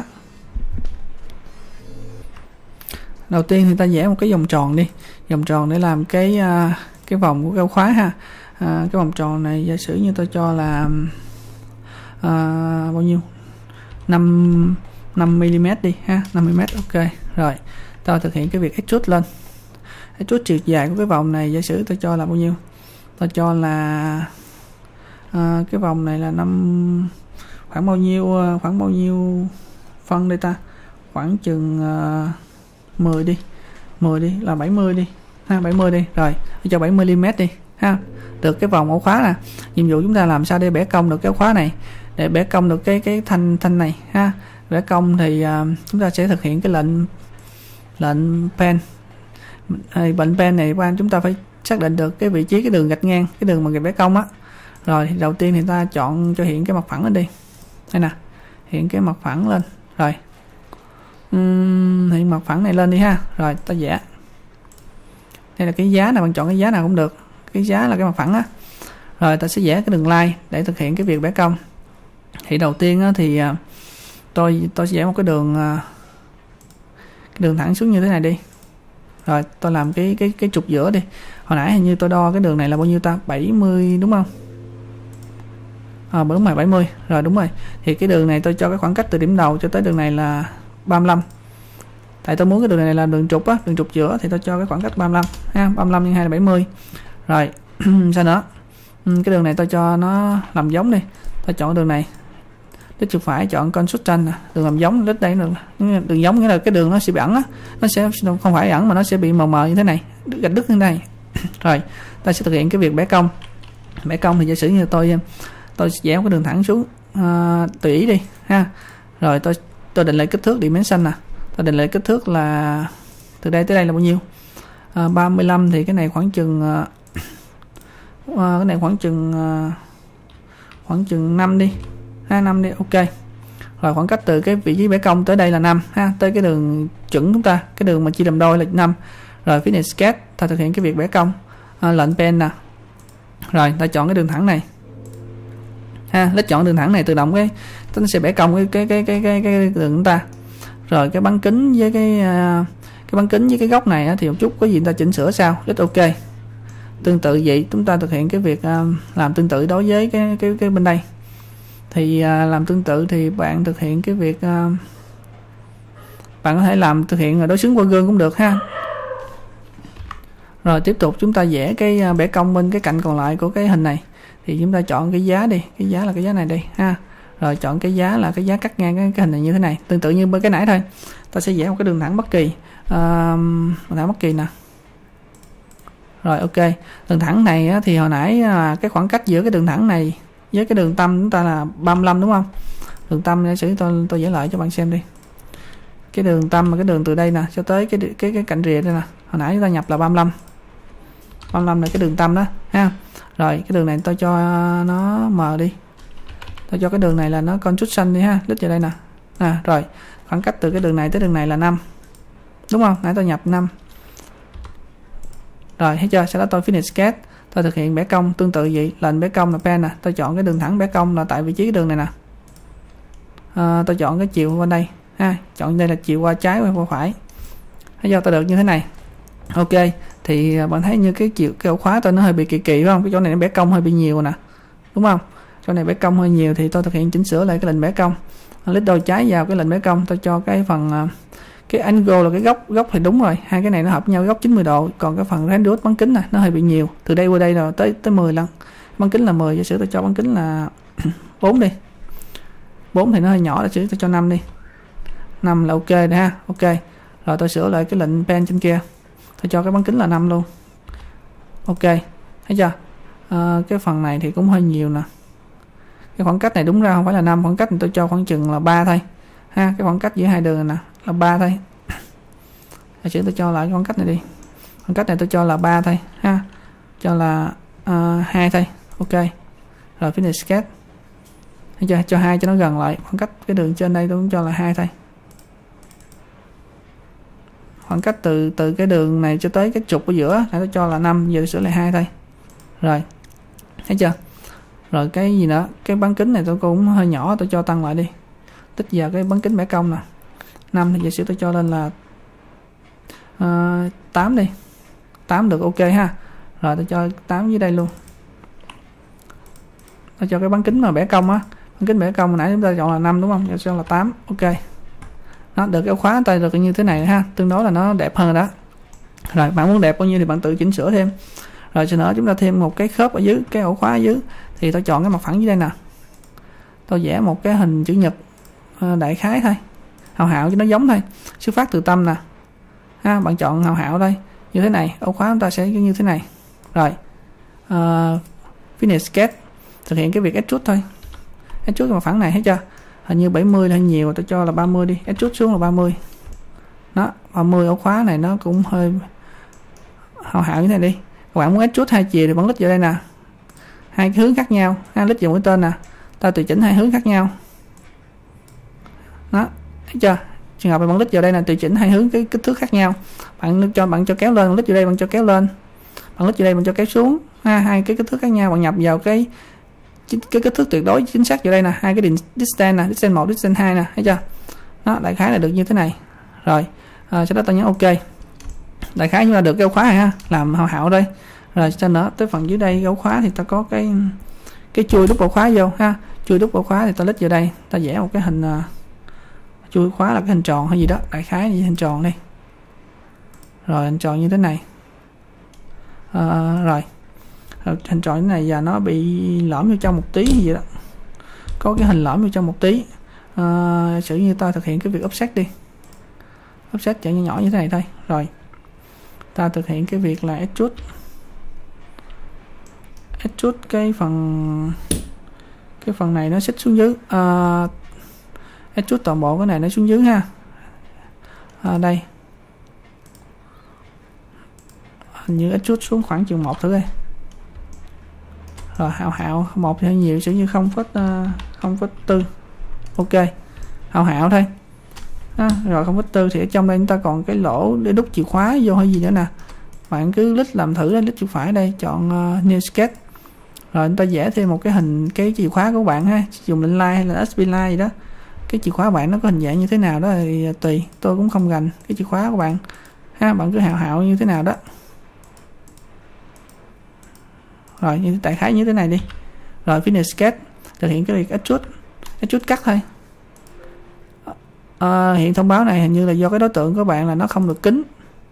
Đầu tiên thì ta vẽ một cái vòng tròn đi, vòng tròn để làm cái uh, cái vòng của cái ổ khóa ha. Uh, cái vòng tròn này giả sử như tôi cho là uh, bao nhiêu, năm mi li mét đi ha, năm mi li mét. Ok rồi, tôi thực hiện cái việc extrude lên, extrude chiều dài của cái vòng này giả sử tôi cho là bao nhiêu, tôi cho là uh, cái vòng này là năm khoảng bao nhiêu uh, khoảng bao nhiêu phân đây ta, khoảng chừng uh, mười đi, mười đi là bảy mươi đi ha, bảy mươi đi. Rồi tôi cho bảy mươi mi li mét đi ha, được cái vòng ổ khóa nè. Nhiệm vụ chúng ta làm sao để bẻ cong được cái ổ khóa này, để bẻ cong được cái cái thanh thanh này ha. Bẻ cong thì uh, chúng ta sẽ thực hiện cái lệnh lệnh pen, lệnh pen này qua chúng ta phải xác định được cái vị trí cái đường gạch ngang, cái đường mà bẻ cong á. Rồi thì đầu tiên thì ta chọn cho hiện cái mặt phẳng lên đi, đây nè, hiện cái mặt phẳng lên. Rồi uhm, hiện mặt phẳng này lên đi ha. Rồi ta vẽ, đây là cái giá nào, bạn chọn cái giá nào cũng được, cái giá là cái mặt phẳng á. Rồi ta sẽ vẽ cái đường line để thực hiện cái việc bẻ cong. Thì đầu tiên á, thì uh, tôi tôi sẽ vẽ một cái đường uh, cái đường thẳng xuống như thế này đi. Rồi tôi làm cái cái cái trục giữa đi. Hồi nãy hình như tôi đo cái đường này là bao nhiêu ta, bảy mươi đúng không? À, đúng rồi, bảy mươi. Rồi đúng rồi. Thì cái đường này tôi cho cái khoảng cách từ điểm đầu cho tới đường này là ba mươi lăm. Tại tôi muốn cái đường này là đường trục á, đường trục giữa thì tôi cho cái khoảng cách ba mươi lăm ha, ba mươi lăm nhân hai là bảy mươi. Rồi sao nữa? Cái đường này tôi cho nó làm giống đi. Tôi chọn đường này. Đích chuột phải chọn construction nè, đường làm giống đích đây, đường đường giống nghĩa là cái đường nó sẽ bị ẩn á, nó sẽ không phải ẩn mà nó sẽ bị mờ mờ như thế này, gạch đứt như thế này. Rồi ta sẽ thực hiện cái việc bẻ cong. Bẻ cong thì giả sử như tôi tôi vẽ một cái đường thẳng xuống uh, tùy ý đi ha. Rồi tôi tôi định lại kích thước dimension nè, tôi định lại kích thước là từ đây tới đây là bao nhiêu, uh, ba mươi lăm thì cái này khoảng chừng uh, uh, cái này khoảng chừng uh, khoảng chừng năm đi ha, năm đi. Ok. Rồi khoảng cách từ cái vị trí bẻ cong tới đây là năm ha, tới cái đường chuẩn chúng ta, cái đường mà chia làm đôi là năm. Rồi phía này sketch ta thực hiện cái việc bẻ cong, à, lệnh pen nè. Rồi ta chọn cái đường thẳng này ha, lấy chọn đường thẳng này tự động cái nó sẽ bẻ cong cái cái cái cái cái, cái đường chúng ta. Rồi cái bán kính với cái uh, cái bán kính với cái góc này á, thì một chút có gì ta chỉnh sửa sao. Rất ok. Tương tự vậy chúng ta thực hiện cái việc uh, làm tương tự đối với cái cái cái bên đây. thì à, làm tương tự thì bạn thực hiện cái việc à, bạn có thể làm thực hiện đối xứng qua gương cũng được ha. Rồi tiếp tục chúng ta vẽ cái bẻ cong bên cái cạnh còn lại của cái hình này, thì chúng ta chọn cái giá đi, cái giá là cái giá này đi ha. Rồi chọn cái giá là cái giá cắt ngang cái, cái hình này như thế này, tương tự như bên cái nãy thôi. Ta sẽ vẽ một cái đường thẳng bất kỳ, à, đường thẳng bất kỳ nè. Rồi ok, đường thẳng này á, thì hồi nãy là cái khoảng cách giữa cái đường thẳng này với cái đường tâm chúng ta là ba mươi lăm đúng không? Đường tâm giả sử tôi tôi vẽ lại cho bạn xem đi. Cái đường tâm là cái đường từ đây nè cho tới cái cái cái cạnh rìa đây nè, hồi nãy chúng ta nhập là ba mươi lăm. ba mươi lăm là cái đường tâm đó ha. Rồi cái đường này tôi cho nó mờ đi. Tôi cho cái đường này là nó construction đi ha, lít vào đây nè. À rồi, khoảng cách từ cái đường này tới đường này là năm. Đúng không? Nãy tôi nhập năm. Rồi thấy chưa? Sau đó tôi finish sketch, tôi thực hiện bẻ cong tương tự vậy, lệnh bẻ cong là pen nè, tôi chọn cái đường thẳng bẻ cong là tại vị trí cái đường này nè. À, tôi chọn cái chiều qua đây ha, chọn đây là chiều qua trái qua phải. Thấy chưa? Tôi được như thế này. Ok, thì bạn thấy như cái chiều cái ổ khóa tôi nó hơi bị kỳ kỳ phải không? Cái chỗ này nó bẻ cong hơi bị nhiều nè. Đúng không? Chỗ này bẻ cong hơi nhiều thì tôi thực hiện chỉnh sửa lại cái lệnh bẻ cong. Lít đôi trái vào cái lệnh bẻ cong, tôi cho cái phần cái angle là cái góc, góc thì đúng rồi, hai cái này nó hợp nhau góc chín mươi độ, còn cái phần radius bán kính này nó hơi bị nhiều. Từ đây qua đây rồi tới tới mười lần. Bán kính là mười, giả sử tôi cho bán kính là bốn đi. bốn thì nó hơi nhỏ, giả sử tôi cho năm đi. năm là ok rồi ha. Ok. Rồi tôi sửa lại cái lệnh pen trên kia. Tôi cho cái bán kính là năm luôn. Ok. Thấy chưa? À, cái phần này thì cũng hơi nhiều nè. Cái khoảng cách này đúng ra không phải là năm, khoảng cách này tôi cho khoảng chừng là ba thôi. Ha, cái khoảng cách giữa hai đường này nè là ba thôi. Giả sử tôi cho lại cái khoảng cách này đi. Khoảng cách này tôi cho là ba thôi ha. Cho là uh, hai thôi. Ok. Rồi finish sketch. Thấy chưa? Cho hai cho nó gần lại. Khoảng cách cái đường trên đây tôi cũng cho là hai thôi. Khoảng cách từ từ cái đường này cho tới cái trục ở giữa tôi cho là năm, giờ tôi sửa lại hai thôi. Rồi. Thấy chưa? Rồi cái gì nữa? Cái bán kính này tôi cũng hơi nhỏ, tôi cho tăng lại đi. Tích vào cái bán kính bẻ cong nè. năm thì giờ sử tôi cho lên là uh, tám đi. tám được ok ha. Rồi tôi cho tám dưới đây luôn. Tôi cho cái bán kính mà bẻ cong á, bán kính bẻ cong hồi nãy chúng ta chọn là năm đúng không? Giờ cho là tám. Ok. Nó được cái khóa tay được như thế này ha, tương đối là nó đẹp hơn đó. Rồi bạn muốn đẹp bao nhiêu thì bạn tự chỉnh sửa thêm. Rồi sau nữa chúng ta thêm một cái khớp ở dưới, cái ổ khóa ở dưới thì tôi chọn cái mặt phẳng dưới đây nè. Tôi vẽ một cái hình chữ nhật đại khái thôi, hào hạo cho nó giống thôi, xuất phát từ tâm nè ha. Bạn chọn hào hạo đây như thế này, ổ khóa chúng ta sẽ như thế này. Rồi uh, finish sketch, thực hiện cái việc extrude thôi. Extrude cái mặt phẳng này thấy chưa? Hình như bảy mươi là hơi nhiều, tôi cho là ba mươi đi, extrude xuống là ba mươi. Đó, ba mươi. Ổ khóa này nó cũng hơi hào hạo như thế này đi. Các bạn muốn extrude hai chiều thì bạn lít vào đây nè, hai cái hướng khác nhau ha, lít vào mũi tên nè, ta tùy chỉnh hai hướng khác nhau. Đó, thấy chưa? Trường hợp bạn lít vào đây là tùy chỉnh hai hướng cái kích thước khác nhau. Bạn cho bạn cho kéo lên, bạn lít vào đây bạn cho kéo lên, bạn lít vào đây bạn cho kéo xuống ha, hai cái kích thước khác nhau. Bạn nhập vào cái cái kích thước tuyệt đối chính xác vào đây nè, hai cái distance nè, distance một, distance hai nè, thấy chưa? Đó, đại khái là được như thế này. Rồi à, sau đó ta nhấn ok. Đại khái chúng ta được cái ổ khóa này ha, làm hào hạo đây. Rồi sau nữa tới phần dưới đây cái ổ khóa thì ta có cái cái chui đúc ổ khóa vô ha. Chui đúc ổ khóa thì ta lít vào đây, ta vẽ một cái hình uh, chui khóa là cái hình tròn hay gì đó, đại khái như hình tròn đây. Rồi hình tròn như thế này. À, rồi hình tròn như thế này và nó bị lõm vô trong một tí như vậy đó, có cái hình lõm vô trong một tí. À, sử như ta thực hiện cái việc offset đi, offset chọn nhỏ nhỏ như thế này thôi. Rồi ta thực hiện cái việc là extrude, extrude cái phần cái phần này nó xích xuống dưới. À, extrude toàn bộ cái này nó xuống dưới ha. À, đây hình như extrude xuống khoảng chừng một thử đây. Rồi hào hạo một thì hơi nhiều, sử như không phẩy không phẩy bốn. Ok, hào hạo thôi. À, rồi không phẩy bốn thì ở trong đây chúng ta còn cái lỗ để đút chìa khóa vô hay gì nữa nè. Bạn cứ lít làm thử đây, lít chuột phải đây, chọn uh, new sketch. Rồi chúng ta vẽ thêm một cái hình cái chìa khóa của bạn ha, dùng lệnh line hay là ét pê line gì đó. Cái chìa khóa bạn nó có hình dạng như thế nào đó thì tùy, tôi cũng không gành cái chìa khóa của bạn ha, bạn cứ hào hạo như thế nào đó. Rồi như đại khái như thế này đi. Rồi finish sketch, thực hiện cái việc extrude. extrude cắt thôi. À, hiện thông báo này hình như là do cái đối tượng của bạn là nó không được kín,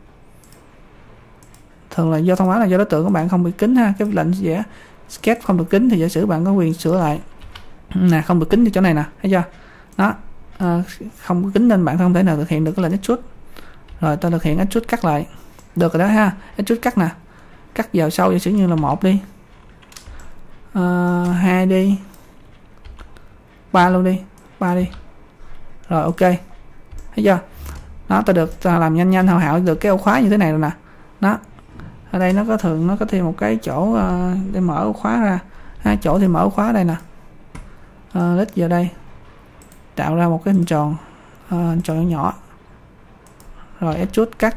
thường là do thông báo là do đối tượng của bạn không bị kín ha. Cái lệnh vẽ sketch không được kín thì giả sử bạn có quyền sửa lại nè, không được kín thì chỗ này nè, thấy chưa đó, à, không có kín nên bạn không thể nào thực hiện được cái lệnh extrude. Rồi ta thực hiện extrude cắt lại được rồi đó ha. Extrude cắt nè, cắt vào sâu giả sử như là một đi, à, hai đi, ba luôn đi, ba đi, rồi ok, thấy chưa đó. Ta được ta làm nhanh nhanh hào hảo được cái ổ khóa như thế này rồi nè. Đó, ở đây nó có thường nó có thêm một cái chỗ uh, để mở ổ khóa ra, hai chỗ thì mở ổ khóa đây nè. Uh, lít vào đây tạo ra một cái hình tròn, uh, hình tròn nhỏ, rồi extrude cắt,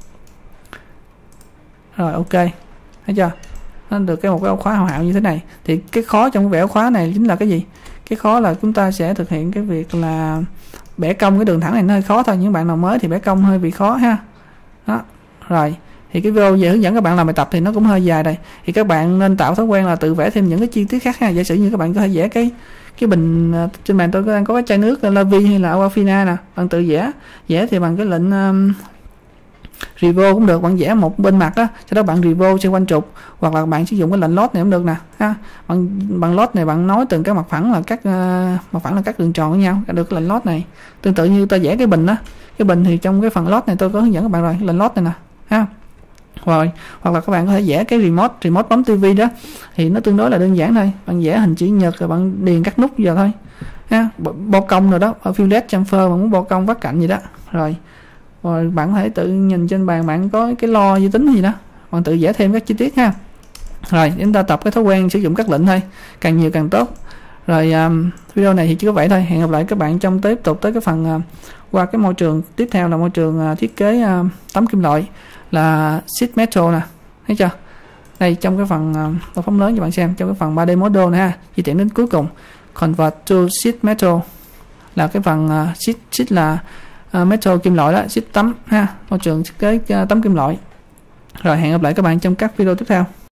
rồi ok, thấy chưa nó được cái một cái ổ khóa hào hảo như thế này. Thì cái khó trong cái vẽ ổ khóa này chính là cái gì? Cái khó là chúng ta sẽ thực hiện cái việc là bẻ cong cái đường thẳng này, nó hơi khó thôi. Những bạn nào mới thì bẻ cong hơi bị khó ha. Đó, rồi thì cái video về hướng dẫn các bạn làm bài tập thì nó cũng hơi dài đây, thì các bạn nên tạo thói quen là tự vẽ thêm những cái chi tiết khác ha. Giả sử như các bạn có thể vẽ cái cái bình, trên bàn tôi đang có cái chai nước La Vi hay là Aquafina nè, bạn tự vẽ vẽ thì bằng cái lệnh um, revolve cũng được, bạn vẽ một bên mặt á, sau đó bạn revolve xoay quanh trục, hoặc là bạn sử dụng cái lệnh load này cũng được nè ha. Bằng bằng load này bạn nói từng cái mặt phẳng là các uh, mặt phẳng là các đường tròn với nhau, được cái lệnh load này. Tương tự như tôi vẽ cái bình á, cái bình thì trong cái phần load này tôi có hướng dẫn các bạn rồi, cái lệnh load này nè ha. Rồi hoặc là các bạn có thể vẽ cái remote remote bấm tivi đó, thì nó tương đối là đơn giản thôi, bạn vẽ hình chữ nhật rồi bạn điền các nút vào thôi ha. Bo cong rồi đó, ở fillet chamfer bạn muốn bo cong vắt cạnh gì đó, rồi rồi bạn có thể tự nhìn trên bàn bạn có cái lo vi tính gì đó, bạn tự vẽ thêm các chi tiết ha. Rồi chúng ta tập cái thói quen sử dụng các lệnh thôi, càng nhiều càng tốt. Rồi um, video này thì chỉ có vậy thôi, hẹn gặp lại các bạn trong tiếp tục tới cái phần uh, qua cái môi trường tiếp theo là môi trường uh, thiết kế uh, tấm kim loại là sheet metal nè, thấy chưa? Đây trong cái phần uh, phóng lớn cho bạn xem, trong cái phần ba D model này ha, di chuyển đến cuối cùng convert to sheet metal là cái phần uh, sheet sheet là uh, metal kim loại đó, sheet tấm ha, môi trường thiết kế uh, tấm kim loại. Rồi hẹn gặp lại các bạn trong các video tiếp theo.